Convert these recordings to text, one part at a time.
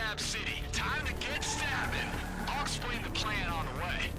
Stab City. Time to get stabbing. I'll explain the plan on the way.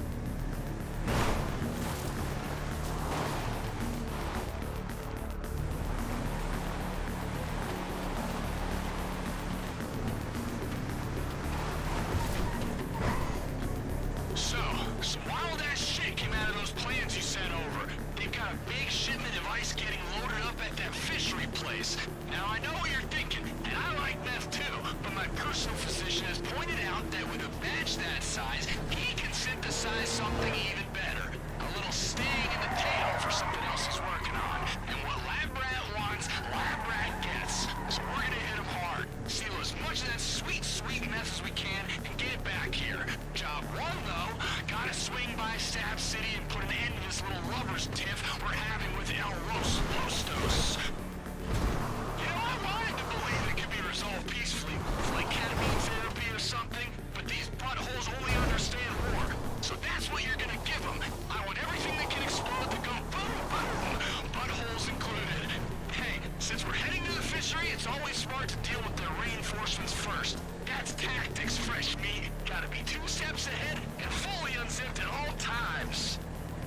So, some wild-ass shit came out of those plans you sent over. They've got a big shipment of ice getting loaded up at that fishery place. Now, I know what you're thinking, and I like meth too, but my personal physician has pointed out that with a batch that size, he can synthesize something even better. A little sting in the tail for something else he's working on. And what Lab Rat wants, Lab Rat gets. So we're gonna hit him hard, steal as much of that sweet, sweet meth as we can, and get it back here. Job one, though, gotta swing by Stab City and put an end to this little lovers tiff we're having with El Lostos. You know, I wanted to believe it could be resolved peacefully, with like ketamine therapy or something, but these buttholes only understand war. So that's what you're gonna give them. I want everything that can explode to go boom, boom, buttholes included. Hey, since we're heading to the fishery, it's always smart to deal with their reinforcements first. That's tactics, fresh meat. Gotta be 2 steps ahead and fully unzipped at all times.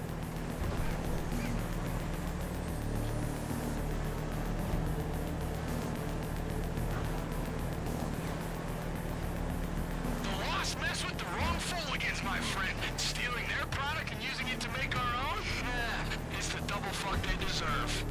The Lost mess with the wrong Fulligans, my friend. Stealing their product and using it to make our own? It's the double fuck they deserve.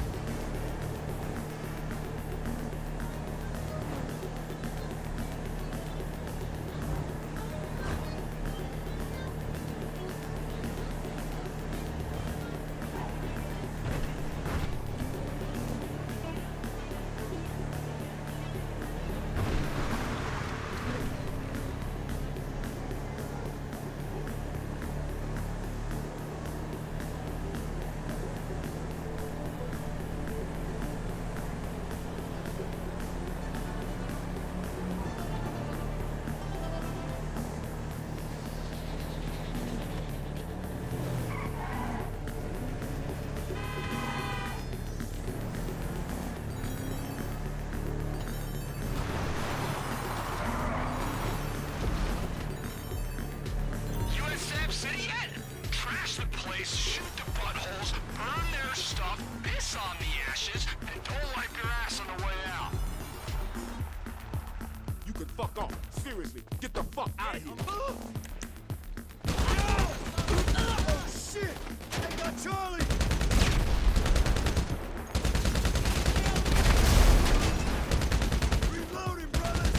City yet? Trash the place, shoot the buttholes, burn their stuff, piss on the ashes, and don't wipe your ass on the way out. You can fuck off. Seriously, get the fuck out of here. Oh shit! They got Charlie! Reloading, brothers!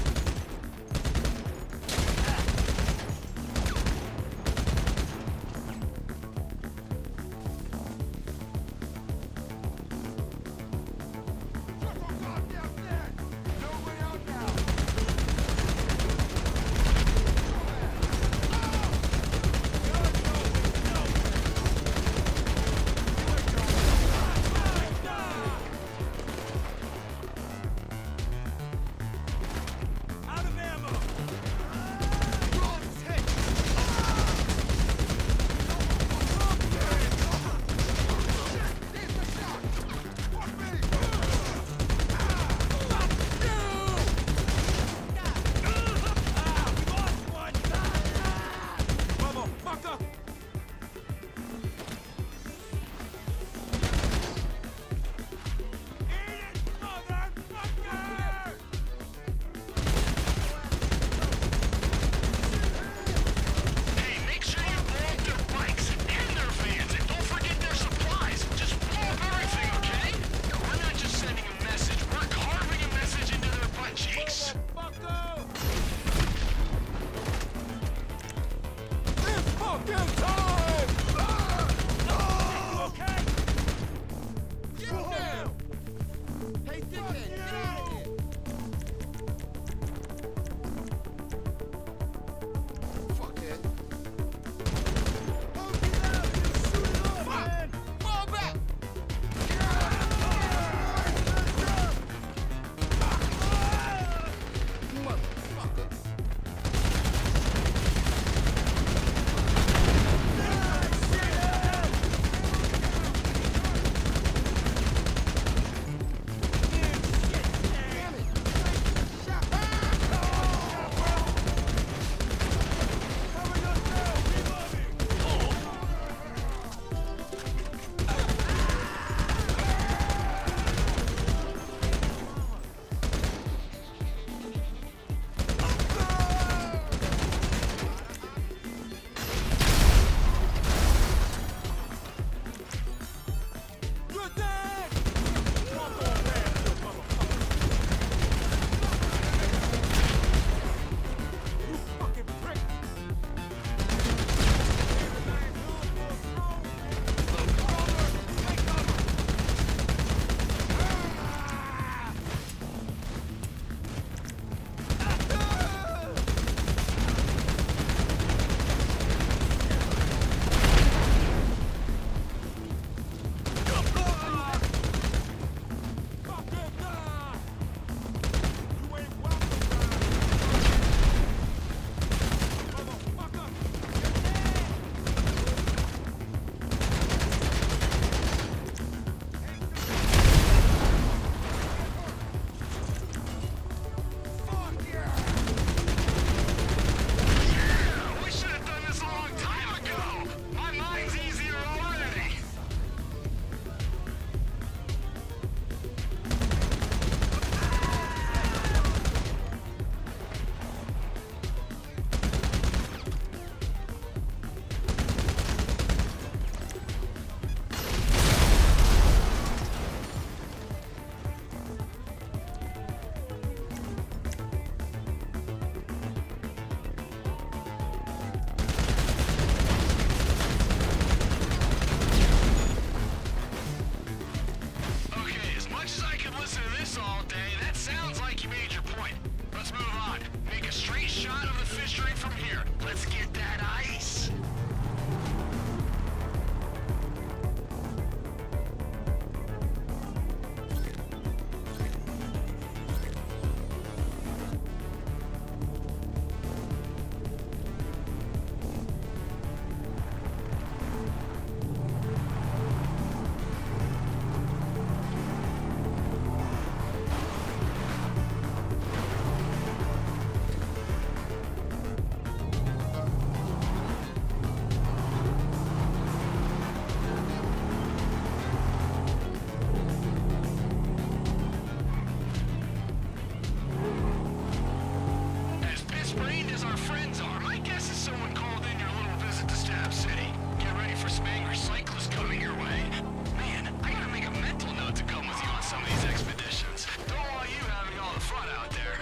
friends are. My guess is someone called in your little visit to Stab City. Get ready for some angry cyclists coming your way. Man, I gotta make a mental note to come with you on some of these expeditions. Don't want you having all the fun out there.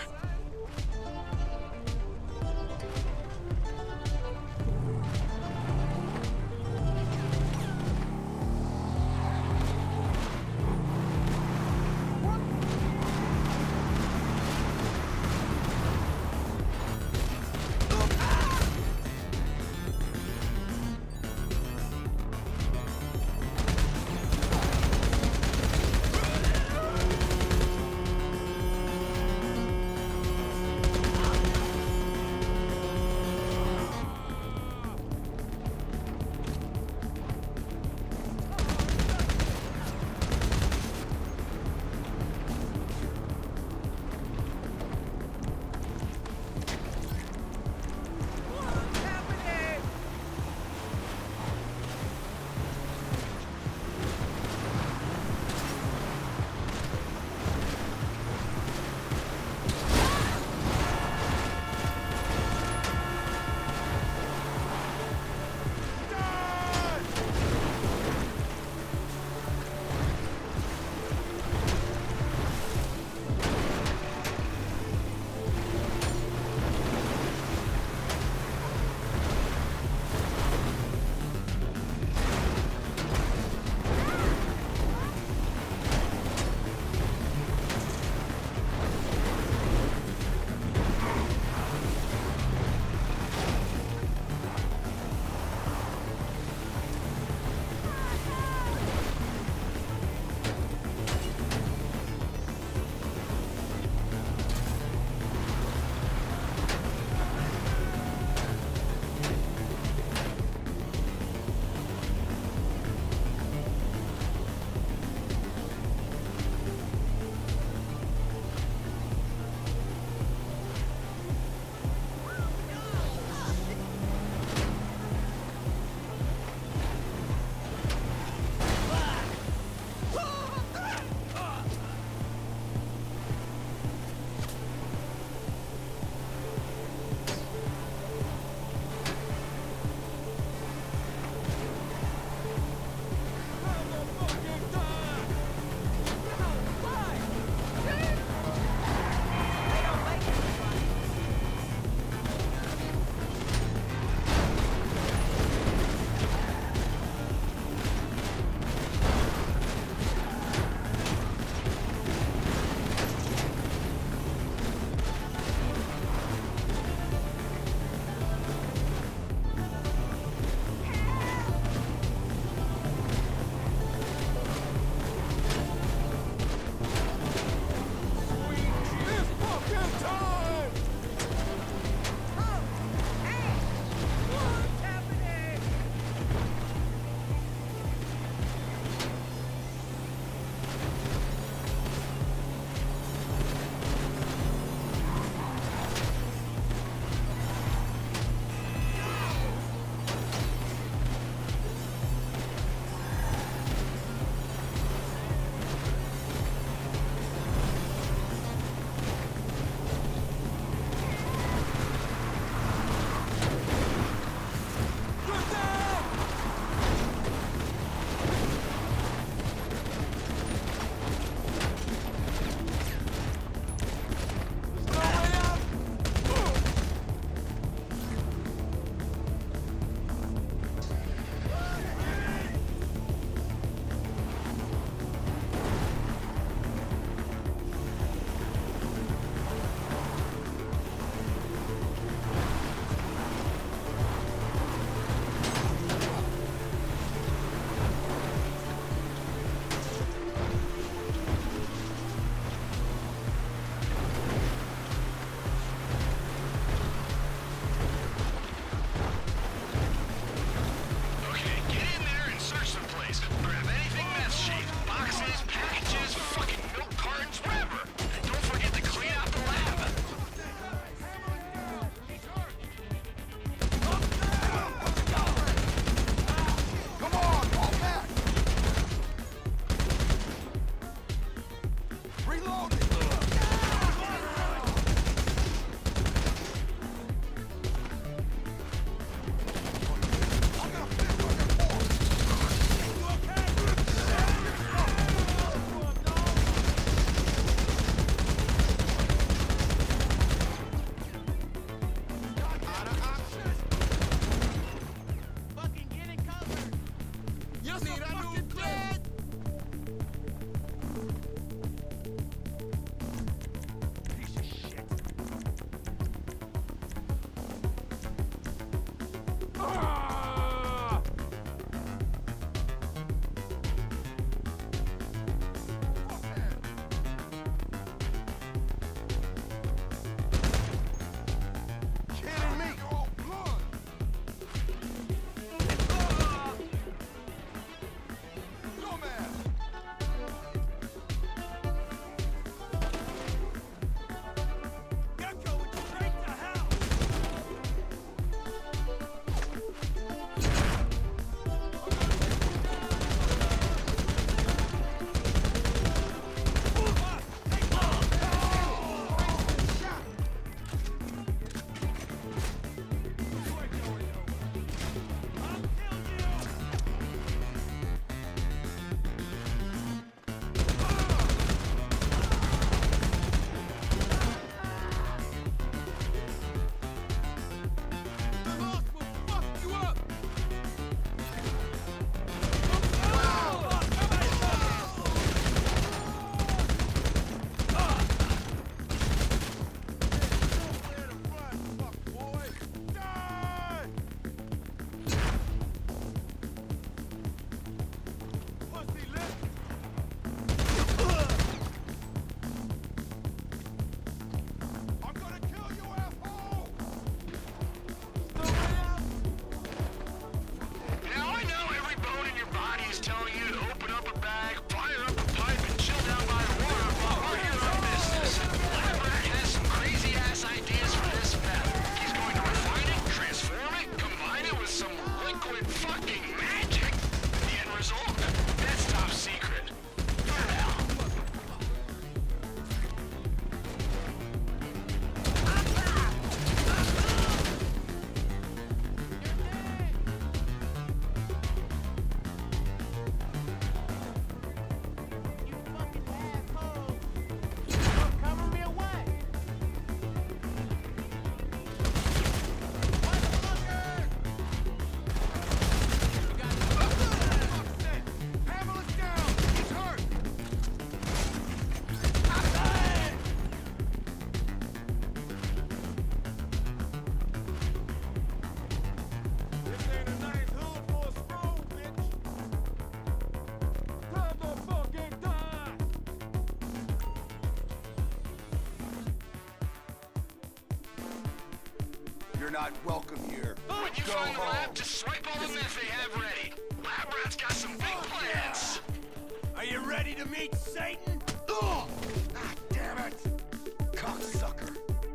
You're not welcome here. When you Go find the home. lab, just swipe all the meth they have ready. Lab rat's got some big plans. Are you ready to meet Satan? Ugh! Ah, damn it! Cocksucker.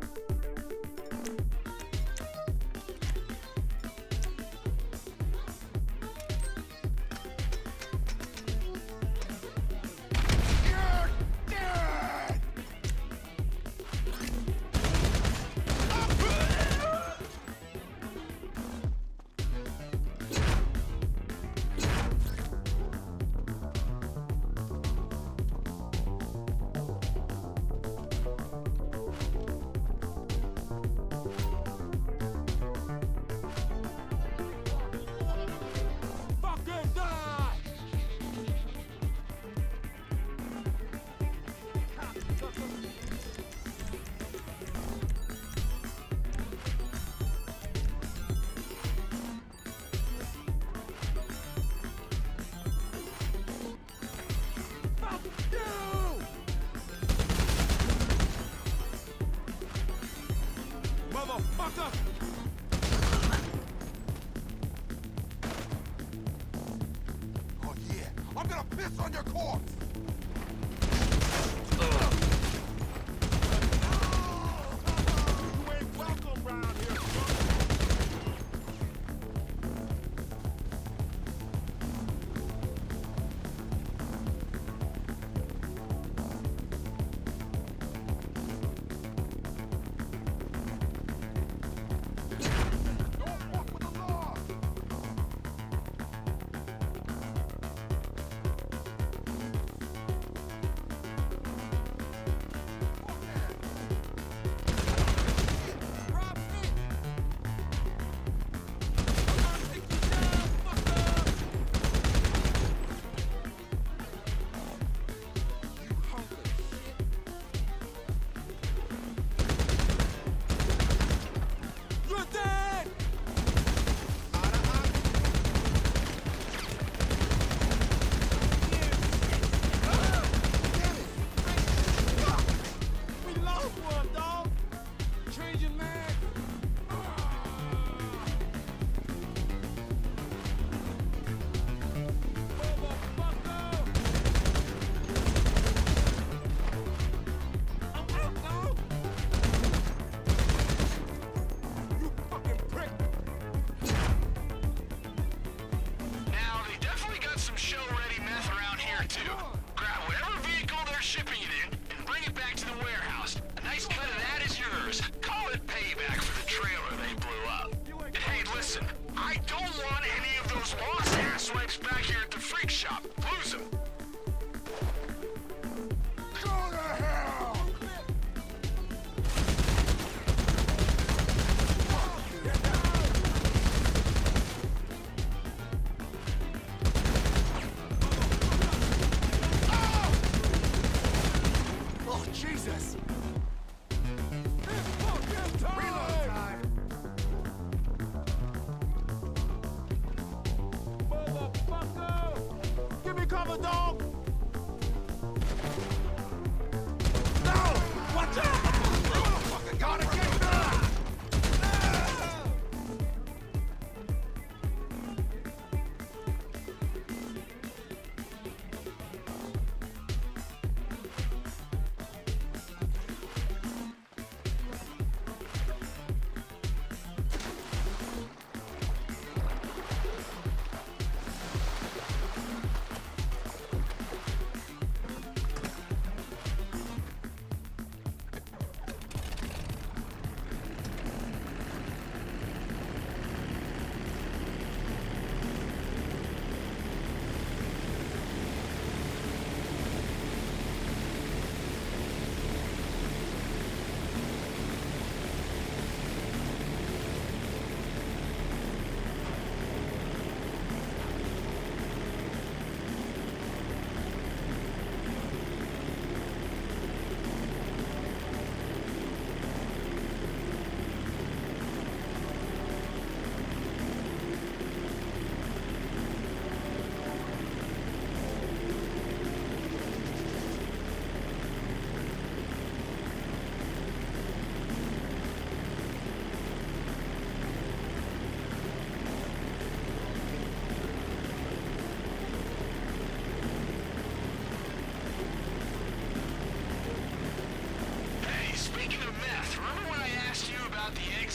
You're dead! Fucking die! Fuck you! Motherfucker! Oh yeah, I'm gonna piss on your corpse! You ain't welcome round here, son. Don't fuck with the law! You're dead! We lost one, dog! Changing man! Motherfucker! I'm out, dog! You fucking prick! Now, they definitely got some show-ready meth around here, too. Grab whatever vehicle they're shipping it in and bring it back to the warehouse. A nice cut of that is yours. Call it payback for the trailer they blew up. And hey, listen, I don't want any of those lost asswipes back here at the freak shop. Lose them. Go to hell! Oh, Jesus! It's fucking time! Reload time! Motherfucker! Give me cover, dog! No! Watch out! Motherfucker, gotta get back!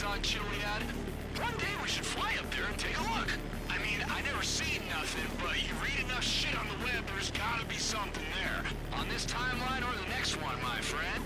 planes on Chiliad? One day we should fly up there and take a look. I mean, I never seen nothing, but you read enough shit on the web, there's gotta be something there. On this timeline or the next one, my friend.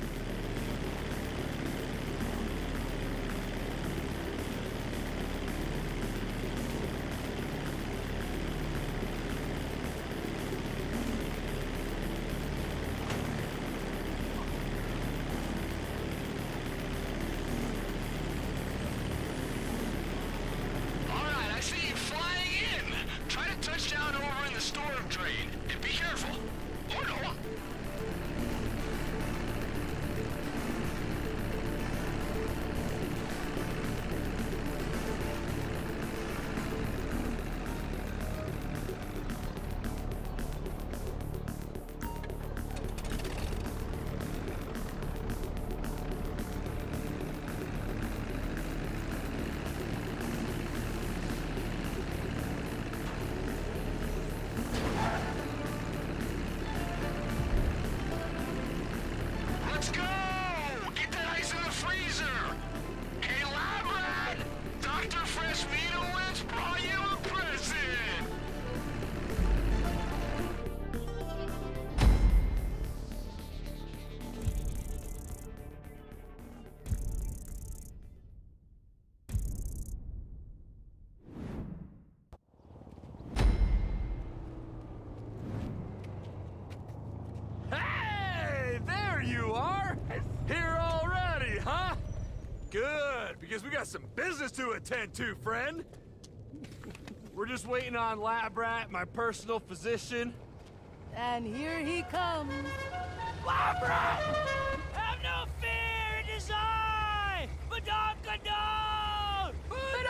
Touchdown over in the storm drain. And be careful. Oh no! Let's go! Get that ice in the freezer! Hey, Labrat! Dr. Fresh Meadowitz brought you a present! Hey, there you are! Here already, huh? Good, because we got some business to attend to, friend. We're just waiting on Labrat, my personal physician. And here he comes. Labrat! Have no fear, it is I! Badonkadon!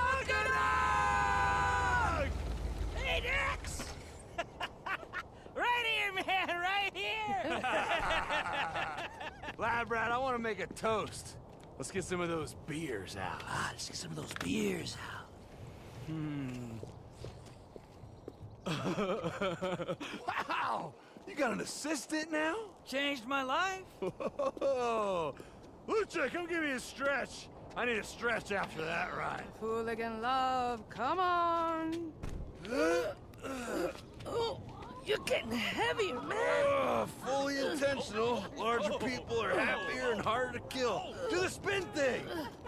Badonkadon! Hey, Dex! Right here, man, right here! Labrat, I want to make a toast. Let's get some of those beers out. Let's get some of those beers out. Wow! You got an assistant now? Changed my life? Lucha, come give me a stretch. I need a stretch after that ride. Hooligan love, come on! Oh, you're getting heavier, man! Fully intentional. Larger people are happier and harder to kill. Do the spin thing!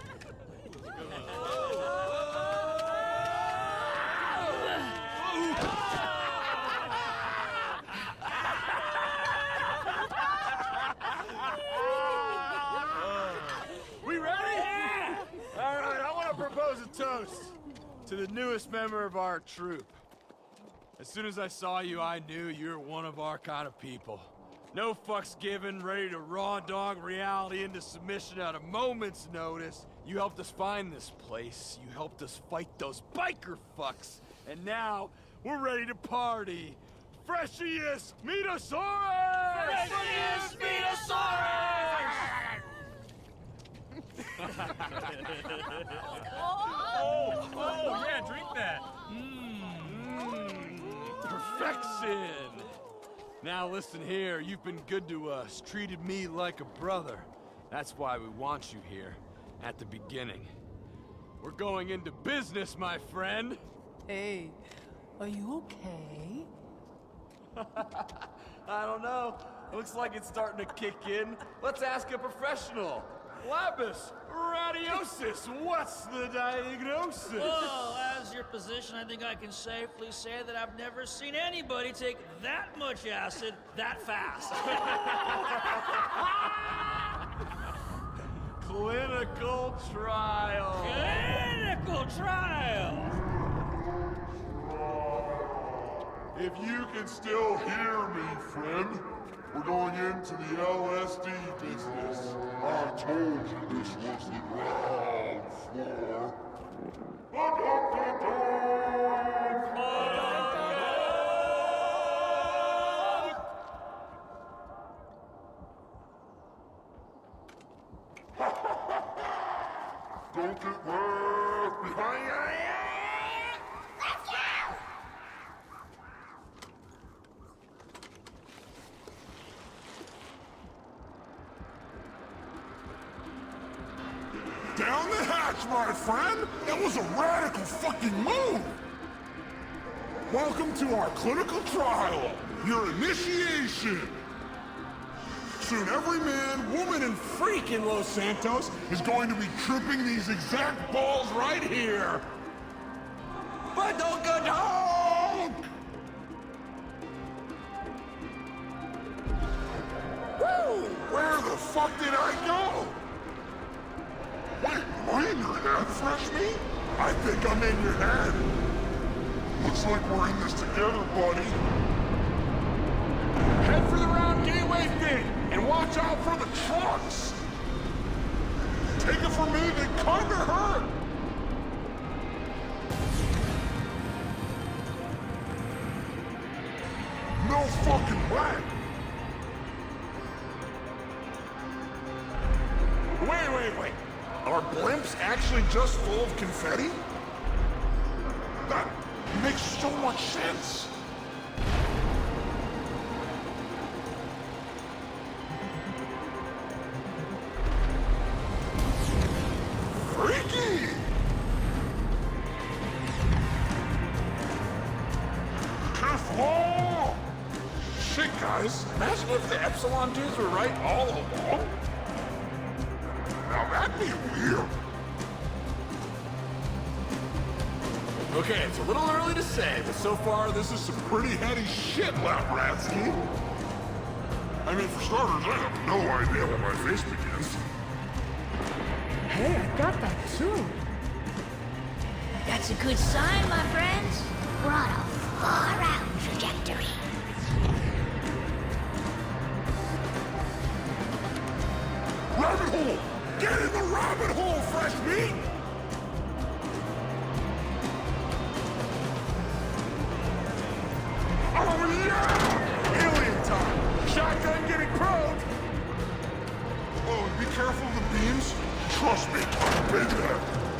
We ready? All right, I want to propose a toast to the newest member of our troupe. As soon as I saw you, I knew you were one of our kind of people. No fucks given, ready to raw dog reality into submission at a moment's notice. You helped us find this place. You helped us fight those biker fucks. And now, we're ready to party. Freshiest Metasaurus! Freshiest Metasaurus! Oh, yeah, drink that. Perfection! Now listen here, you've been good to us, treated me like a brother. That's why we want you here, at the beginning. We're going into business, my friend! Hey, are you okay? I don't know. Looks like it's starting to kick in. Let's ask a professional. Labus radiosis, what's the diagnosis? Well, as your physician, I think I can safely say that I've never seen anybody take that much acid that fast. Clinical trial. Clinical trial! If you can still hear me, friend, we're going into the LSD business. I told you this was the ground floor. Don't get left behind. Down the hatch, my friend! That was a radical fucking move! Welcome to our clinical trial, your initiation! Soon every man, woman, and freak in Los Santos is going to be tripping these exact balls right here! Badoogadonk! Woo! Where the fuck did I go? Wait, am I in your head, Fresh Meat? I think I'm in your head. Looks like we're in this together, buddy. Head for the round gateway thing, and watch out for the trucks! Take it from me, they kinda hurt! No fucking way! Wait. Are blimps actually just full of confetti? That makes so much sense. Freaky! Careful! Shit, guys. Imagine if the Epsilon dudes were right all along. Now that'd be weird. Okay, it's a little early to say, but so far this is some pretty heady shit, Labratsky. I mean, for starters, I have no idea where my face begins. Hey, I got that too. That's a good sign, my friends. We're on a far-out trajectory. Rabbit hole! Get in the rabbit hole, Fresh Meat! Oh yeah! Alien time! Shotgun getting probed! Oh, and be careful of the beams. Trust me, I've been there.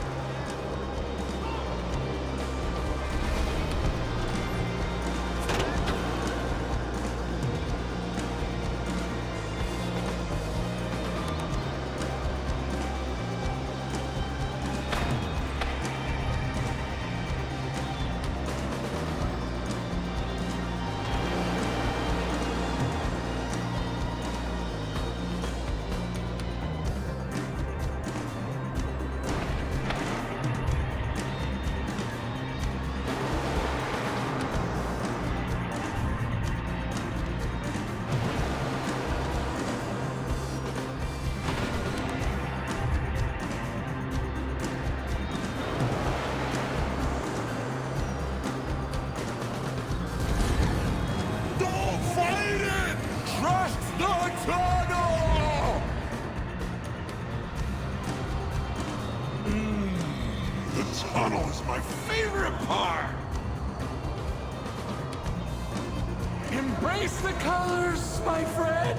Tunnel is my favorite part! Embrace the colors, my friend!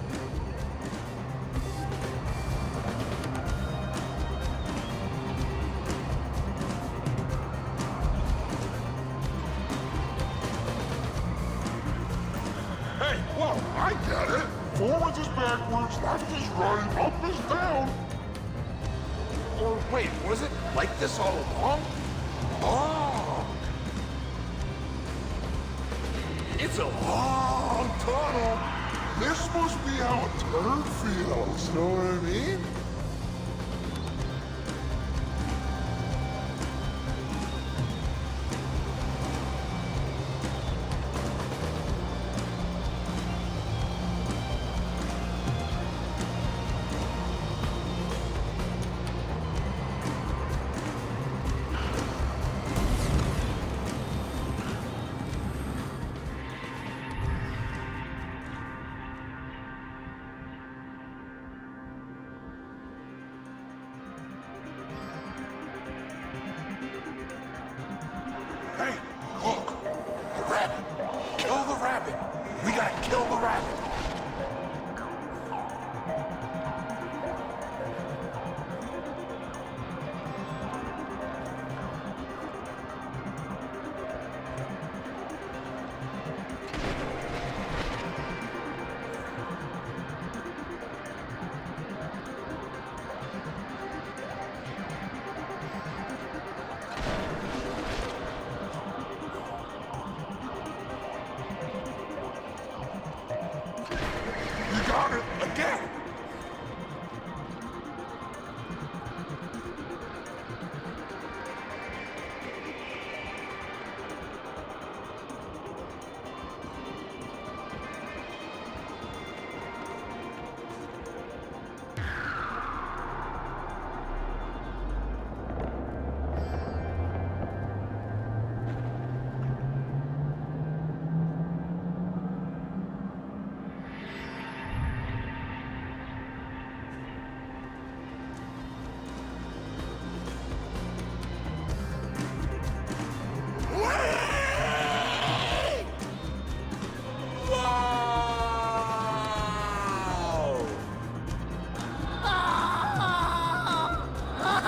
Hey, whoa, I get it! Forwards is backwards, left is right, up is down! Or wait, was it like this all along? Oh! It's a long tunnel! This must be how a turd feels, know what I mean?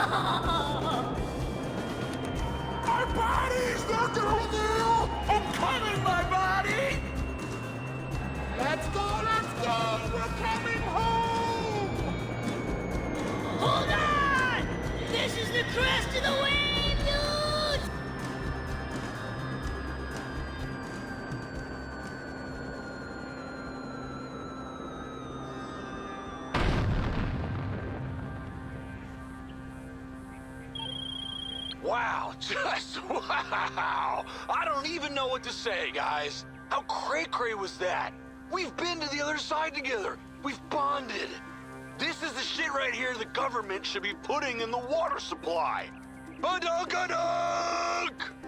Our bodies! They're doing you! I'm coming, my body! Let's go, let's go! We're coming home! Hold on! This is the crest of the wave, dudes! Wow, just wow! I don't even know what to say, guys. How cray-cray was that? We've been to the other side together. We've bonded. This is the shit right here the government should be putting in the water supply. Badunk-a-dunk!